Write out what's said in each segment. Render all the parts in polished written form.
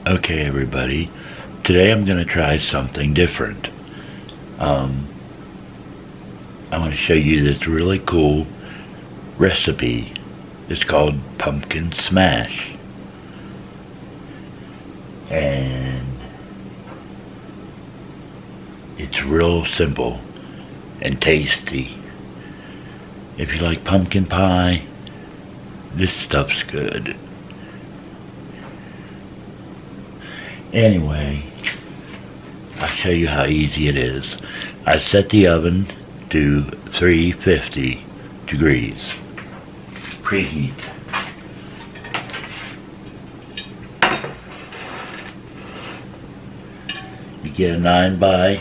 Okay, everybody, today I'm going to try something different. I want to show you this really cool recipe. It's called pumpkin smash, and it's real simple and tasty. If you like pumpkin pie, this stuff's good. Anyway, I'll show you how easy it is. I set the oven to 350 degrees. Preheat. You get a 9 by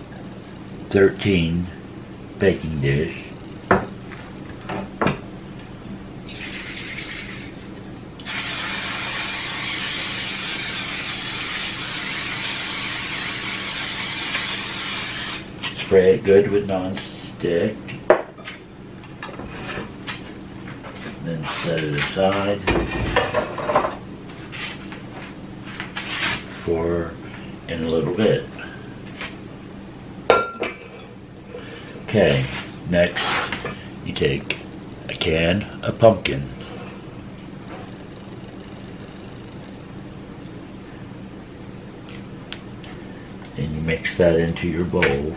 13 baking dish. Spray it good with non-stick. Then set it aside for in a little bit. Okay, next you take a can of pumpkin. And you mix that into your bowl.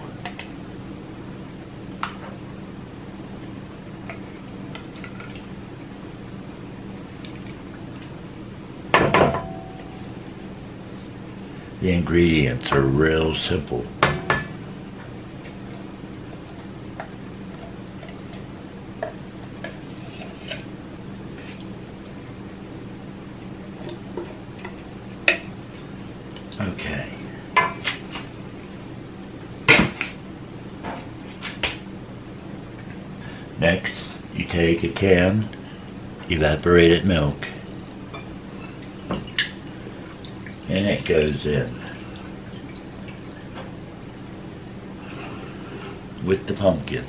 The ingredients are real simple. Okay. Next, you take a can evaporated milk, and it goes in with the pumpkin.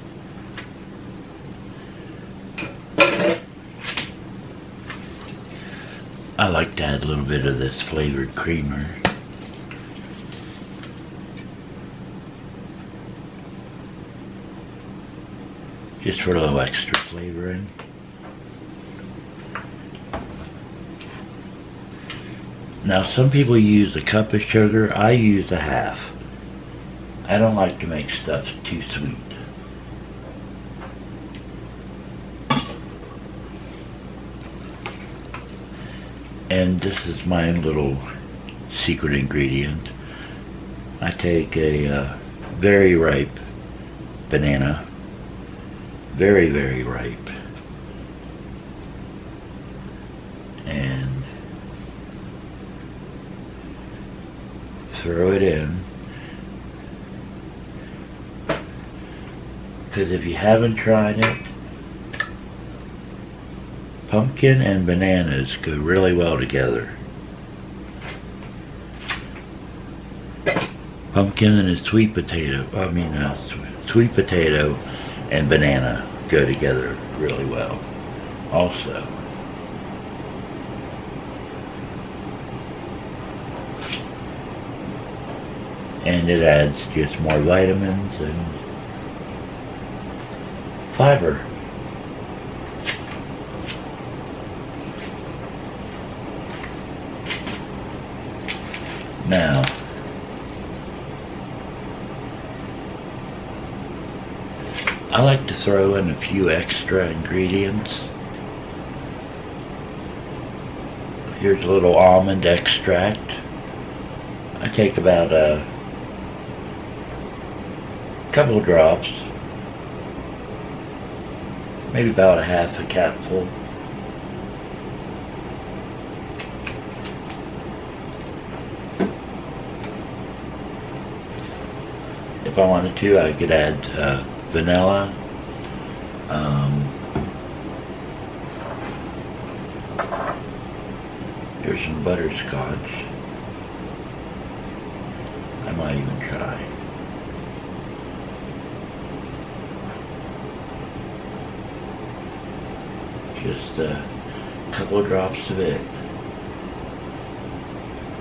I like to add a little bit of this flavored creamer. Just for a little extra flavoring. Now some people use a cup of sugar. I use a half. I don't like to make stuff too sweet. And this is my little secret ingredient. I take a very ripe banana. Very, very ripe. And throw it in. Because if you haven't tried it, pumpkin and bananas go really well together. Pumpkin and a sweet potato, sweet potato and banana go together really well also. And it adds just more vitamins and fiber. Now, I like to throw in a few extra ingredients. Here's a little almond extract. I take about a couple of drops, maybe about a half a capful. If I wanted to, I could add vanilla. Here's some butterscotch. I might even try. Just a couple of drops of it.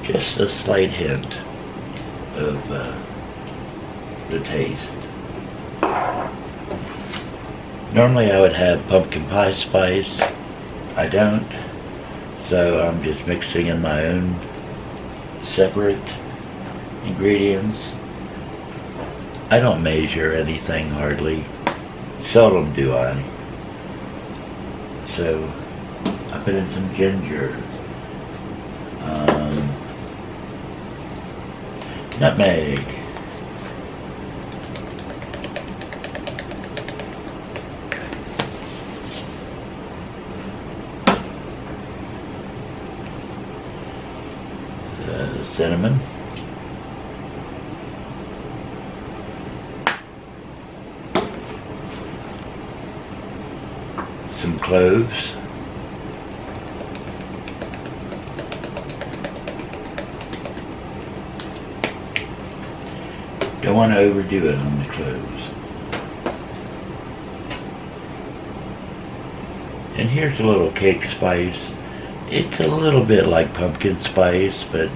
just a slight hint of the taste. Normally I would have pumpkin pie spice. I don't, so I'm just mixing in my own separate ingredients. I don't measure anything hardly. Seldom do I. So I put in some ginger, nutmeg, cinnamon, some cloves, don't want to overdo it on the cloves. And here's a little cake spice. It's a little bit like pumpkin spice, but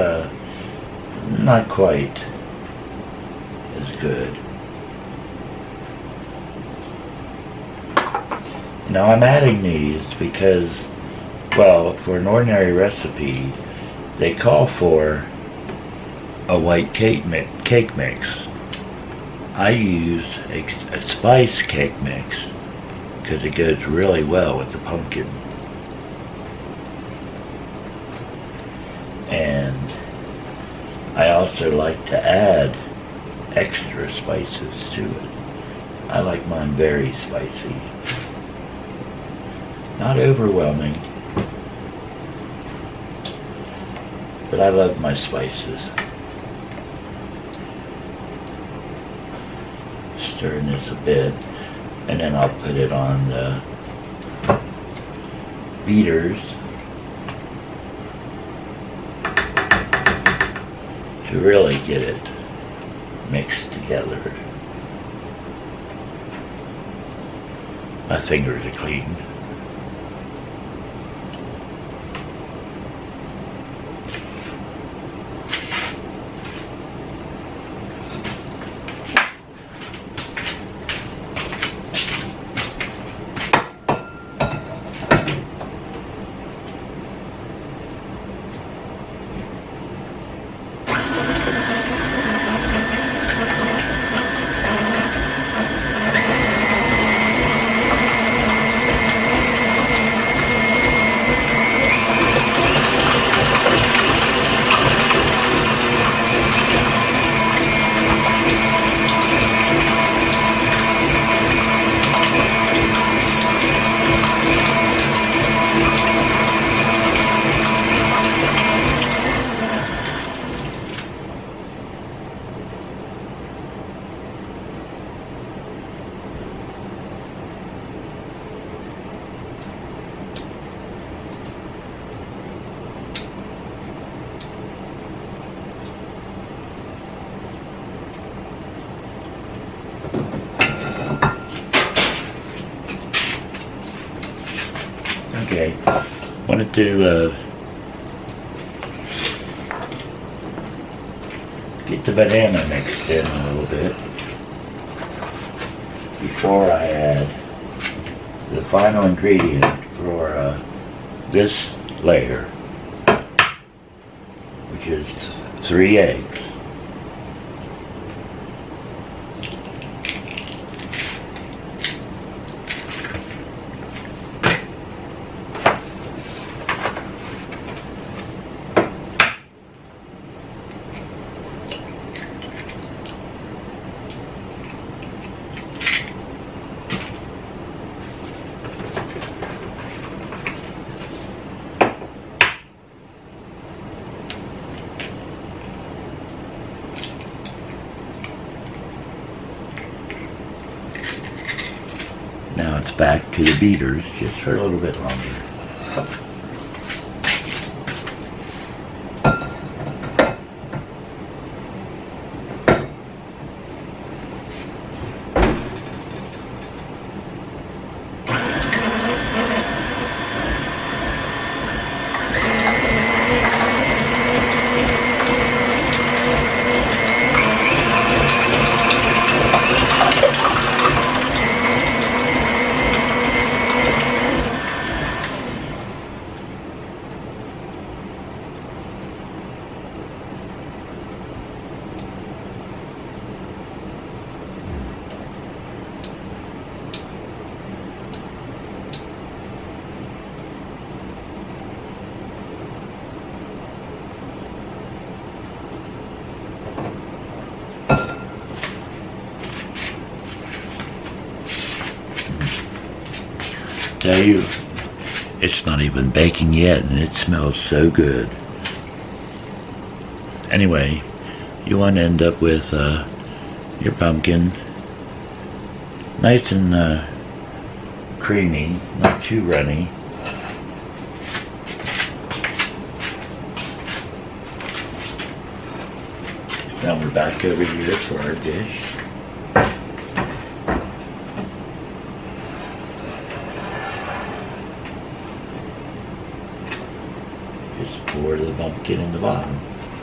not quite as good. Now I'm adding these because, well, for an ordinary recipe, they call for a white cake mix. I use a spice cake mix because it goes really well with the pumpkin. And I also like to add extra spices to it. I like mine very spicy. Not overwhelming, but I love my spices. Stir this a bit, and then I'll put it on the beaters to really get it mixed together. My fingers are clean. Okay, wanted to get the banana mixed in a little bit before I add the final ingredient for this layer, which is 3 eggs. Now it's back to the beaters just for a little bit longer. Tell you, it's not even baking yet and it smells so good. Anyway, you want to end up with your pumpkin nice and creamy, not too runny. Now we're back over here for our dish. Just pour the pumpkin in the bottom.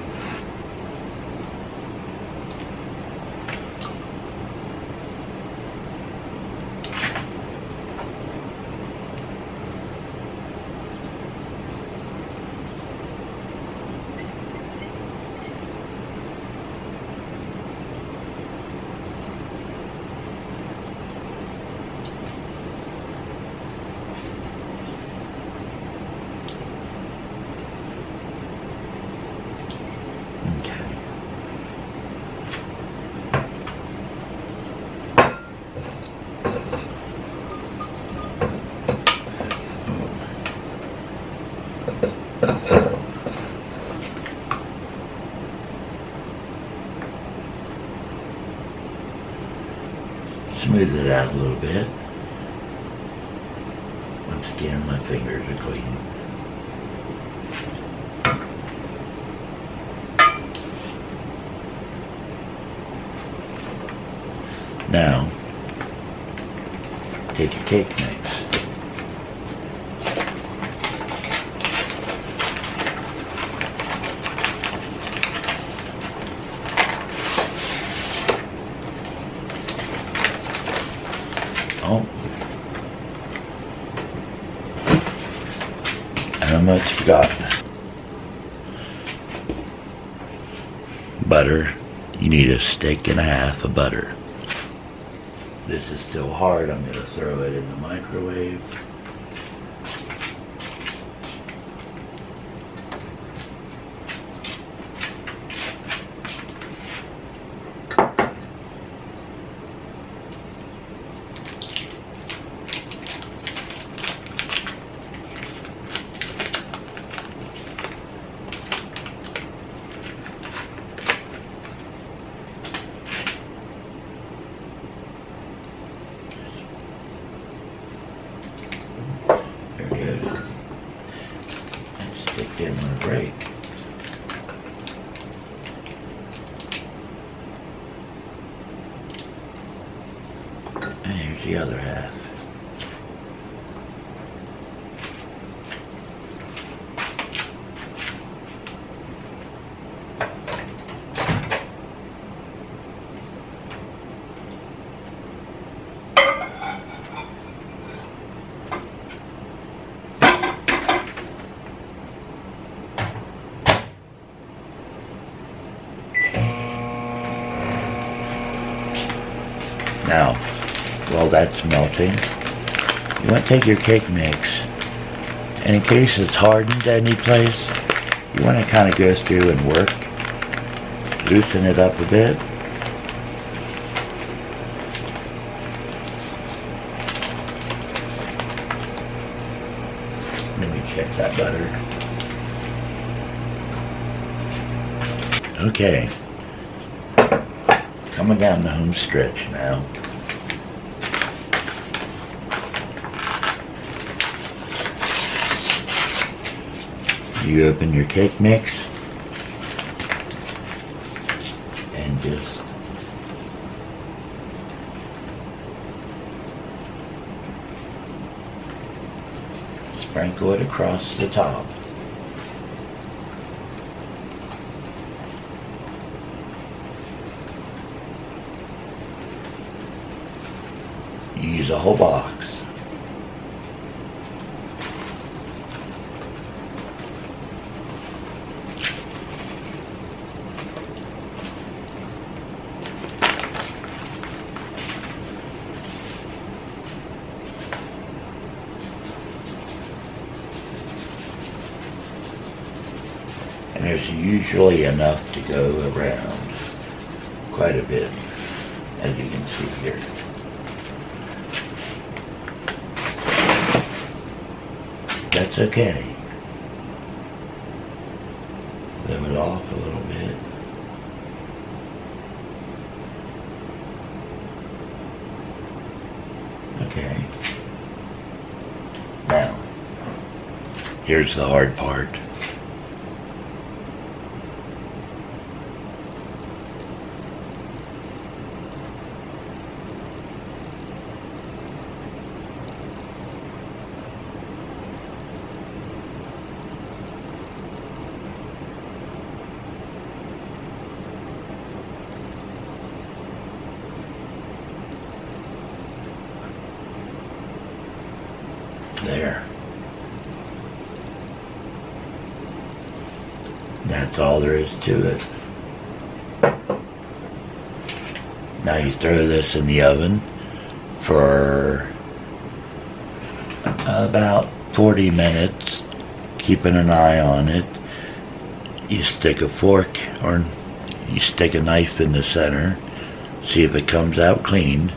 Smooth it out a little bit. Once again, my fingers are clean. Now, take your cake mix. Oh, I almost forgot. Butter. You need a stick and a half of butter. This is still hard. I'm going to throw it in the microwave. Didn't want to break. And here's the other half. Now, while that's melting, you want to take your cake mix, and in case it's hardened any place, you want to kind of go through and work, loosen it up a bit. Let me check that butter. Okay. Coming down the home stretch now. You open your cake mix and just sprinkle it across the top. Use a whole box. And there's usually enough to go around, quite a bit, as you can see here. that's okay. Live it off a little bit. Okay. Now, here's the hard part. There. That's all there is to it. Now you throw this in the oven for about 40 minutes, keeping an eye on it. You stick a fork or you stick a knife in the center, see if it comes out clean,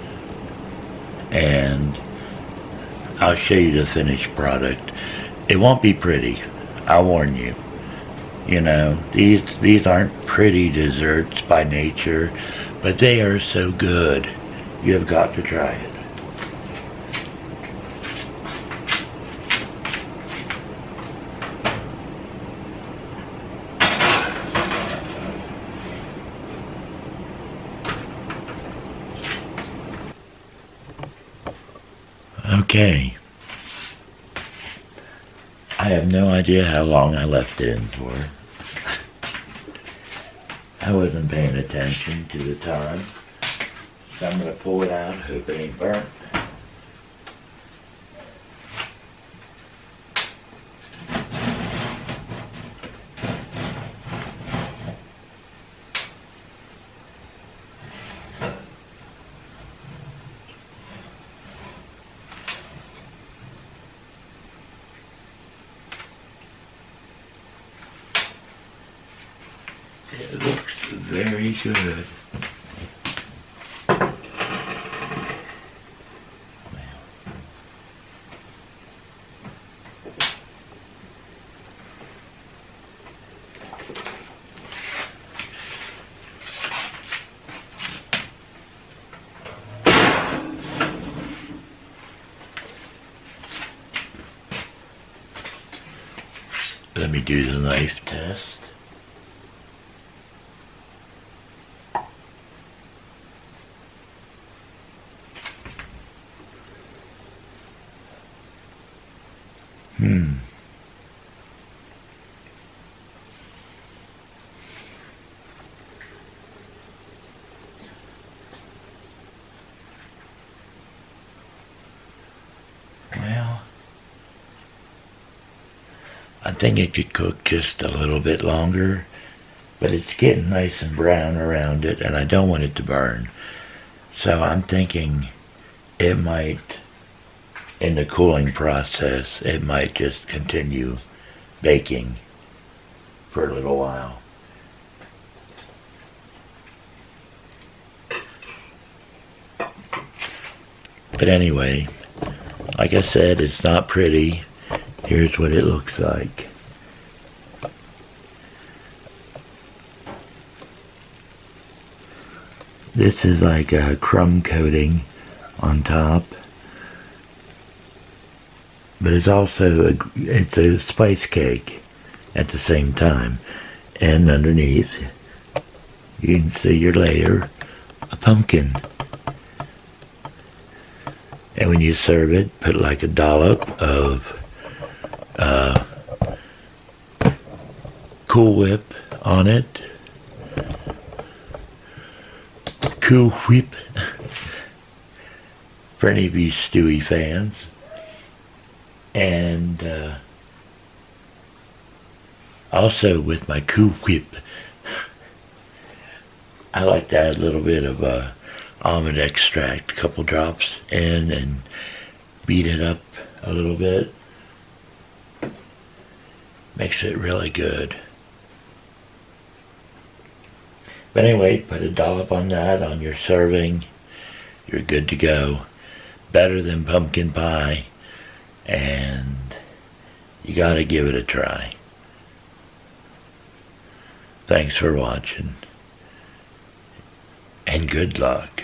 and I'll show you the finished product. It won't be pretty, I'll warn you. You know, these aren't pretty desserts by nature, but they are so good. You have got to try it. Okay. I have no idea how long I left it in for. I wasn't paying attention to the time. So I'm going to pull it out, hope it ain't burnt. It looks very good. Let me do the knife test. Well, I think it could cook just a little bit longer, but it's getting nice and brown around it, and I don't want it to burn. So I'm thinking it might, in the cooling process, it might just continue baking for a little while. But anyway, like I said, it's not pretty. Here's what it looks like. This is like a crumb coating on top, but it's also it's a spice cake at the same time. And underneath, you can see your layer of pumpkin. And when you serve it, put like a dollop of Cool Whip on it. Cool Whip. For any of you Stewie fans. And also with my Cool Whip, I like to add a little bit of almond extract, a couple drops in, and beat it up a little bit. Makes it really good. But anyway, put a dollop on that on your serving. You're good to go. Better than pumpkin pie. And You gotta give it a try. Thanks for watching, and good luck.